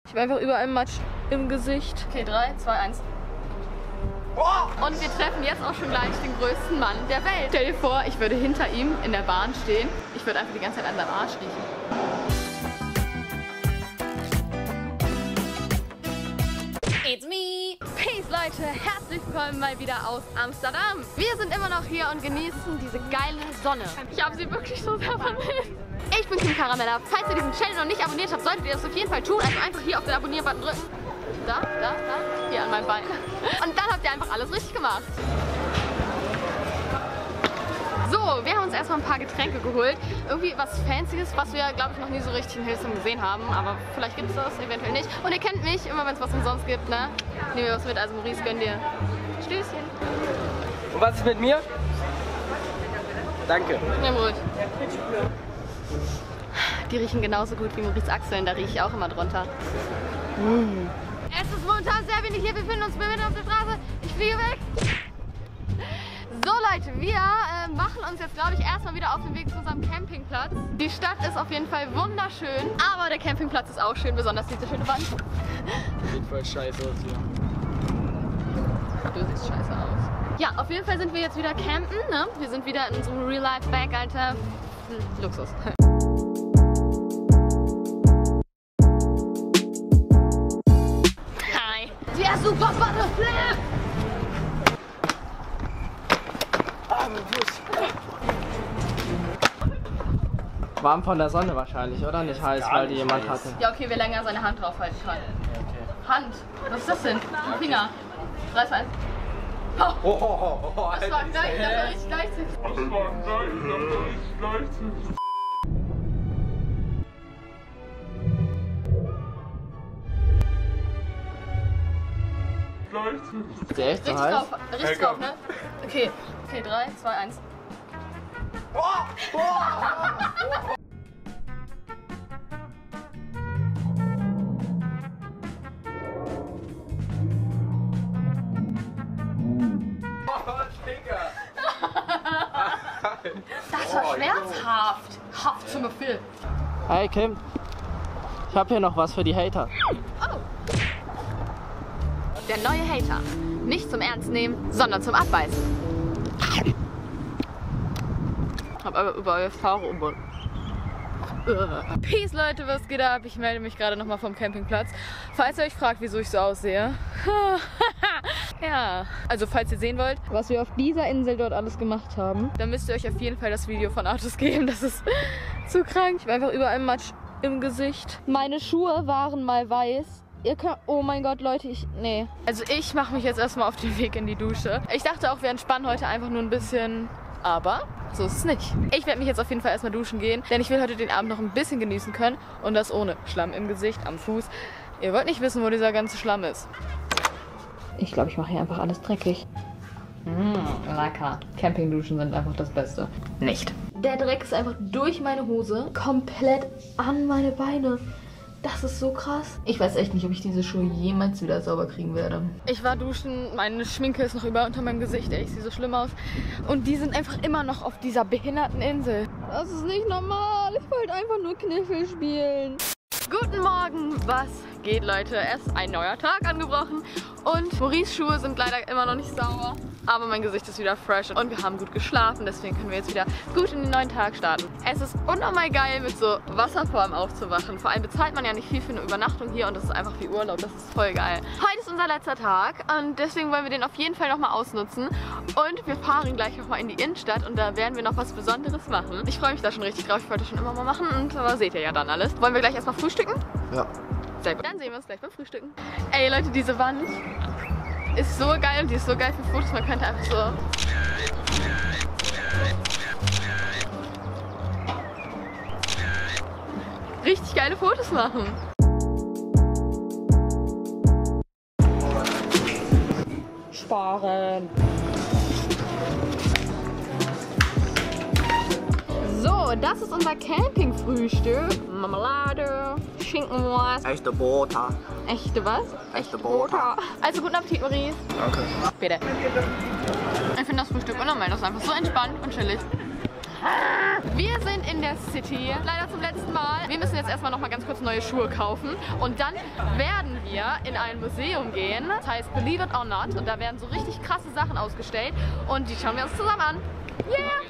Ich habe einfach überall Matsch im Gesicht. Okay, 3, 2, 1. Und wir treffen jetzt auch schon gleich den größten Mann der Welt. Stell dir vor, ich würde hinter ihm in der Bahn stehen. Ich würde einfach die ganze Zeit an seinem Arsch riechen. It's me! Peace Leute, herzlich willkommen mal wieder aus Amsterdam. Wir sind immer noch hier und genießen diese geile Sonne. Ich habe sie wirklich so sehr vermisst. Ich bin Kim Caramella. Falls ihr diesen Channel noch nicht abonniert habt, solltet ihr das auf jeden Fall tun. Also einfach hier auf den Abonnier-Button drücken. Da, hier an meinem Bein. Und dann habt ihr einfach alles richtig gemacht. So, wir haben uns erstmal ein paar Getränke geholt. Irgendwie was Fancyes, was wir, glaube ich, noch nie so richtig in Hillsum gesehen haben. Aber vielleicht gibt es das, eventuell nicht. Und ihr kennt mich, immer wenn es was umsonst gibt, ne? Nehmen wir was mit, also Maurice, gönn dir. Stößchen. Und was ist mit mir? Danke. Nimm ruhig. Die riechen genauso gut wie Maurice Achseln, da rieche ich auch immer drunter. Es ist momentan sehr windig hier, wir befinden uns mitten auf der Straße. Ich fliege weg. So Leute, wir machen uns jetzt, glaube ich, erstmal wieder auf den Weg zu unserem Campingplatz. Die Stadt ist auf jeden Fall wunderschön, aber der Campingplatz ist auch schön, besonders diese schöne Wand. Sieht voll scheiße aus hier. Du siehst scheiße aus. Ja, auf jeden Fall sind wir jetzt wieder campen, ne? Wir sind wieder in unserem Real-Life-Bag, Alter. Luxus. Hi. Ja, super Butterflip! Warm von der Sonne wahrscheinlich, oder? Nicht heiß, weil die jemand hatte. Ja, okay, wer länger seine Hand draufhalten kann. Okay. Hand? Was ist das denn? Ein Finger. 3, 2, 1. Oh, Das war gleich, das war richtig gleichzeitig. Ist der echt so Richtig heiß? drauf, richtig drauf, ne? Okay, 3, 2, 1. Das war schmerzhaft. Haft zum Gefühl. Hey Kim, ich habe hier noch was für die Hater. Oh. Der neue Hater. Nicht zum Ernst nehmen, sondern zum Abbeißen. Hab aber überall jetzt Haare um. Peace Leute, was geht ab? Ich melde mich gerade nochmal vom Campingplatz. Falls ihr euch fragt, wieso ich so aussehe. Ja, also falls ihr sehen wollt, was wir auf dieser Insel dort alles gemacht haben, dann müsst ihr euch auf jeden Fall das Video von Artus geben. Das ist zu krank. Ich habe einfach überall Matsch im Gesicht. Meine Schuhe waren mal weiß. Ihr könnt, oh mein Gott, Leute, nee. Also ich mache mich jetzt erstmal auf den Weg in die Dusche. Ich dachte auch, wir entspannen heute einfach nur ein bisschen, aber so ist es nicht. Ich werde mich jetzt auf jeden Fall erstmal duschen gehen, denn ich will heute den Abend noch ein bisschen genießen können und das ohne Schlamm im Gesicht, am Fuß. Ihr wollt nicht wissen, wo dieser ganze Schlamm ist. Ich glaube, ich mache hier einfach alles dreckig. Lecker. Campingduschen sind einfach das Beste. Nicht. Der Dreck ist einfach durch meine Hose, komplett an meine Beine. Das ist so krass. Ich weiß echt nicht, ob ich diese Schuhe jemals wieder sauber kriegen werde. Ich war duschen, meine Schminke ist noch über unter meinem Gesicht. Ey, ich sehe so schlimm aus. Und die sind einfach immer noch auf dieser behinderten Insel. Das ist nicht normal. Ich wollte einfach nur Kniffel spielen. Guten Morgen, was geht, Leute? Es ist ein neuer Tag angebrochen und Maurice' Schuhe sind leider immer noch nicht sauber. Aber mein Gesicht ist wieder fresh und wir haben gut geschlafen, deswegen können wir jetzt wieder gut in den neuen Tag starten. Es ist unnormal geil, mit so Wasserformen aufzuwachen. Vor allem bezahlt man ja nicht viel für eine Übernachtung hier und das ist einfach wie Urlaub, das ist voll geil. Heute ist unser letzter Tag und deswegen wollen wir den auf jeden Fall nochmal ausnutzen. Und wir fahren gleich nochmal in die Innenstadt und da werden wir noch was Besonderes machen. Ich freue mich da schon richtig drauf, ich wollte das schon immer mal machen und aber seht ihr ja dann alles. Wollen wir gleich erstmal frühstücken? Ja. Sehr gut, dann sehen wir uns gleich beim Frühstücken. Ey Leute, diese Wand ist so geil und die ist so geil für Fotos, man könnte einfach so... richtig geile Fotos machen. Sparen. So, das ist unser Campingfrühstück. Marmelade, Schinkenwurst. Echte Butter. Echte was? Echte Butter. Also guten Appetit, Maurice. Danke. Bitte. Ich finde das Frühstück unnormal. Das ist einfach so entspannt und chillig. Wir sind in der City, leider zum letzten Mal. Wir müssen jetzt erstmal noch mal ganz kurz neue Schuhe kaufen und dann werden wir in ein Museum gehen. Das heißt Believe It or Not und da werden so richtig krasse Sachen ausgestellt und die schauen wir uns zusammen an. Yeah!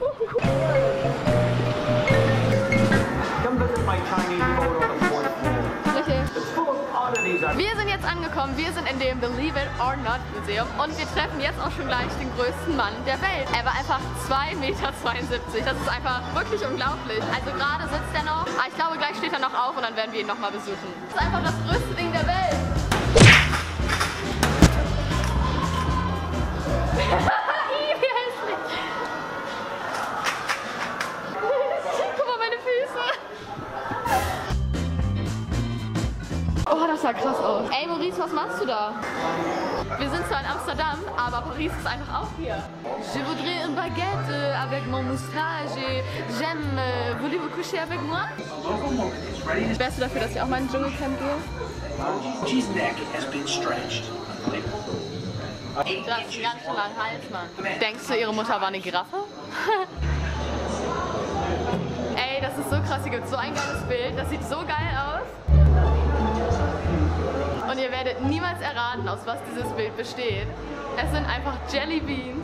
Wir sind jetzt angekommen, wir sind in dem Believe It or Not Museum und wir treffen jetzt auch schon gleich den größten Mann der Welt. Er war einfach 2,72 Meter. Das ist einfach wirklich unglaublich. Also gerade sitzt er noch, aber ich glaube gleich steht er noch auf und dann werden wir ihn nochmal besuchen. Das ist einfach das größte Ding der Welt. Wie hässlich. Guck mal meine Füße. Oh, das sah krass aus. Ey Maurice, was machst du da? Wir sind zwar in Amsterdam, aber Paris ist einfach auch hier. Je voudrais une baguette avec mon moustache et j'aime. Voulez-vous coucher avec moi? Wärst du dafür, dass ich auch mal in den Dschungelcamp gehe? His neck has been stretched. Du hast einen ganz schön langen Hals, Mann. Denkst du, ihre Mutter war eine Giraffe? Ey, das ist so krass. Hier gibt es so ein geiles Bild. Das sieht so geil aus. Und ihr werdet niemals erraten, aus was dieses Bild besteht. Es sind einfach Jelly Beans.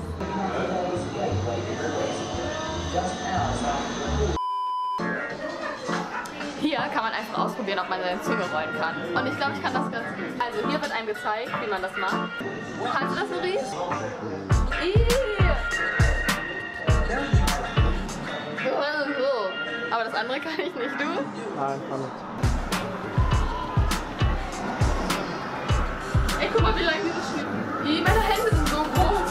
Hier kann man einfach ausprobieren, ob man seine Zunge rollen kann. Und ich glaube, ich kann das ganz gut. Also hier wird einem gezeigt, wie man das macht. Kannst du das, Maurice? Aber das andere kann ich nicht, du? Nein, kann nicht. Ey, guck mal, wie lang dieses Schnitt. Meine Hände sind so groß.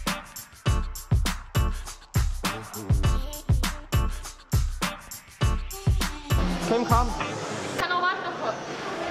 Kim, komm. Ich kann auch warten noch kurz.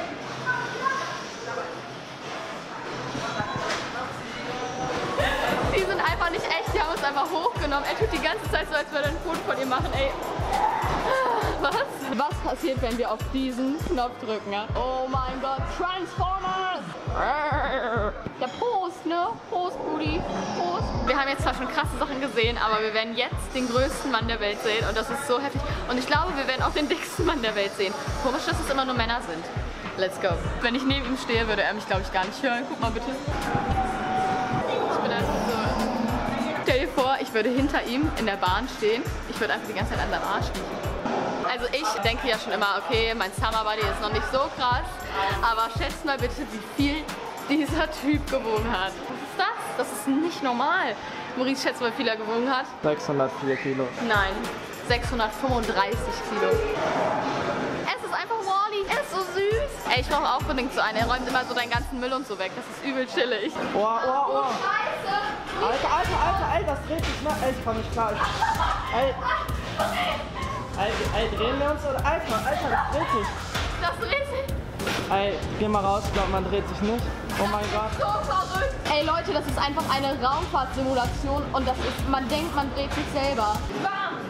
Die sind einfach nicht echt, die haben uns einfach hochgenommen. Er tut die ganze Zeit so, als würde er ein Foto von ihr machen, ey. Was? Was passiert, wenn wir auf diesen Knopf drücken? Ja? Oh mein Gott, Transformers! Ja, Prost, ne? Prost, Brudi. Prost. Wir haben jetzt zwar schon krasse Sachen gesehen, aber wir werden jetzt den größten Mann der Welt sehen und das ist so heftig. Und ich glaube, wir werden auch den dicksten Mann der Welt sehen. Komisch, dass es immer nur Männer sind. Let's go. Wenn ich neben ihm stehe, würde er mich, glaube ich, gar nicht hören. Guck mal bitte. Ich bin einfach so... Stell dir vor, ich würde hinter ihm in der Bahn stehen. Ich würde einfach die ganze Zeit an seinem Arsch riechen. Also ich denke ja schon immer, okay, mein Summer Body ist noch nicht so krass, aber schätzt mal bitte, wie viel dieser Typ gewogen hat. Was ist das? Das ist nicht normal. Maurice, schätzt mal, wie viel er gewogen hat? 604 Kilo. Nein, 635 Kilo. Es ist einfach Wall-E. Er ist so süß. Ey, ich brauche auch unbedingt so einen. Er räumt immer so deinen ganzen Müll und so weg. Das ist übel chillig. Oh, oh, oh. Scheiße! Alter, das dreht sich mal. Ey, ich komm nicht klar. Ey, drehen wir uns oder? Alter, das dreht sich. Das dreht sich. Ey, geh mal raus, ich glaube, man dreht sich nicht. Oh mein Gott. So verrückt. Ey Leute, das ist einfach eine Raumfahrtsimulation und das ist, man denkt, man dreht sich selber. Bam!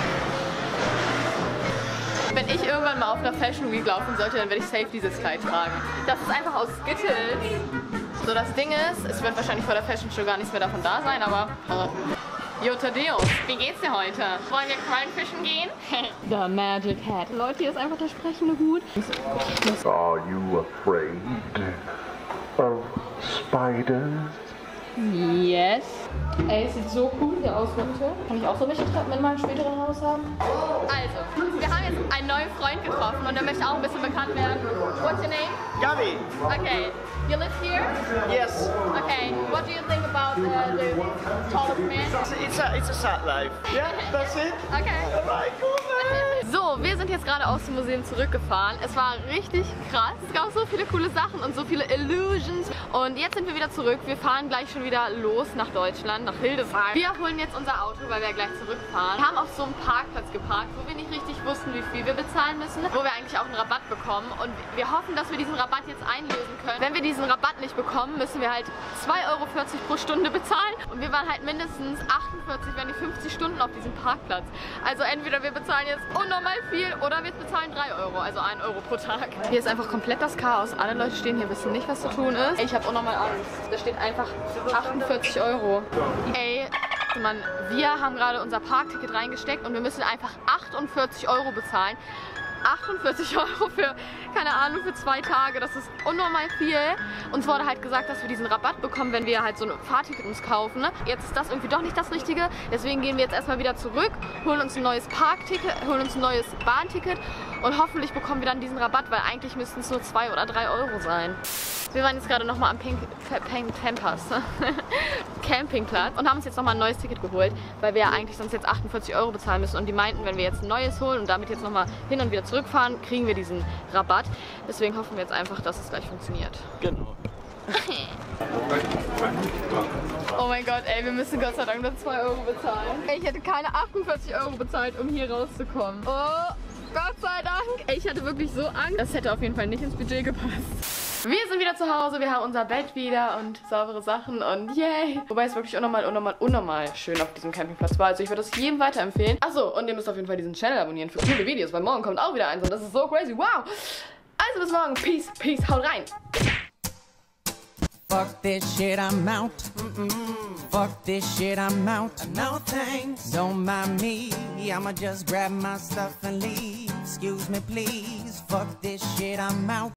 Wenn ich irgendwann mal auf einer Fashion Week laufen sollte, dann werde ich safe dieses Kleid tragen. Das ist einfach aus Skittles. So, das Ding ist, es wird wahrscheinlich vor der Fashion Show gar nichts mehr davon da sein, aber... Jo, Tadeus, wie geht's dir heute? Wollen wir Krallenfischen gehen? The Magic Hat. Leute, hier ist einfach der sprechende Hut. Are you afraid of spiders? Yes. Ey, es sieht so cool hier aus, Leute. Kann ich auch so welche Treppen in meinem späteren Haus haben? Also, wir haben jetzt einen neuen Freund getroffen und der möchte auch ein bisschen bekannt werden. What's your name? Gabby. Okay. You live here? Yes. Okay. What do you think about the tallest man? It's a sad life. Yeah, that's it. Okay. Alright, cool, man. So, wir sind jetzt gerade aus dem Museum zurückgefahren. Es war richtig krass. Es gab so viele coole Sachen und so viele Illusions. Und jetzt sind wir wieder zurück. Wir fahren gleich schon wieder los nach Deutschland, nach Hildesheim. Wir holen jetzt unser Auto, weil wir gleich zurückfahren. Wir haben auf so einem Parkplatz geparkt, wo wir nicht richtig wussten, wie viel wir bezahlen müssen, wo wir eigentlich auch einen Rabatt bekommen. Und wir hoffen, dass wir diesen Rabatt jetzt einlösen können. Wenn wir diesen Rabatt nicht bekommen, müssen wir halt 2,40 € pro Stunde bezahlen. Und wir waren halt mindestens 48, wenn nicht 50 Stunden auf diesem Parkplatz. Also entweder wir bezahlen jetzt unnormal viel oder wir bezahlen 3 €, also 1 € pro Tag. Hier ist einfach komplett das Chaos. Alle Leute stehen hier, wissen nicht, was zu tun ist. Ich habe unnormal Angst. Da steht einfach 48 €. Ey, Man, wir haben gerade unser Parkticket reingesteckt und wir müssen einfach 48 € bezahlen. 48 € für, keine Ahnung, für 2 Tage. Das ist unnormal viel. Uns wurde halt gesagt, dass wir diesen Rabatt bekommen, wenn wir halt so ein Fahrticket uns kaufen. Ne? Jetzt ist das irgendwie doch nicht das Richtige. Deswegen gehen wir jetzt erstmal wieder zurück, holen uns ein neues Parkticket, holen uns ein neues Bahnticket und hoffentlich bekommen wir dann diesen Rabatt, weil eigentlich müssten es nur 2 oder 3 € sein. Wir waren jetzt gerade nochmal am Campingplatz und haben uns jetzt nochmal ein neues Ticket geholt, weil wir ja eigentlich sonst jetzt 48 € bezahlen müssen. Und die meinten, wenn wir jetzt ein neues holen und damit jetzt nochmal hin und wieder zurückfahren, kriegen wir diesen Rabatt. Deswegen hoffen wir jetzt einfach, dass es gleich funktioniert. Genau. Oh mein Gott, ey, wir müssen Gott sei Dank nur 2 € bezahlen. Ey, ich hätte keine 48 € bezahlt, um hier rauszukommen. Oh, Gott sei Dank. Ey, ich hatte wirklich so Angst. Das hätte auf jeden Fall nicht ins Budget gepasst. Wir sind wieder zu Hause, wir haben unser Bett wieder und saubere Sachen und yay. Wobei es wirklich unnormal schön auf diesem Campingplatz war. Also ich würde das jedem weiterempfehlen. Achso, und ihr müsst auf jeden Fall diesen Channel abonnieren für coole Videos, weil morgen kommt auch wieder eins und das ist so crazy. Wow! Also bis morgen. Peace, peace, haut rein. Fuck this shit, I'm out. Fuck this shit, I'm out. No thanks, don't mind me. I'ma just grab my stuff and leave. Excuse me, please. Fuck this shit, I'm out.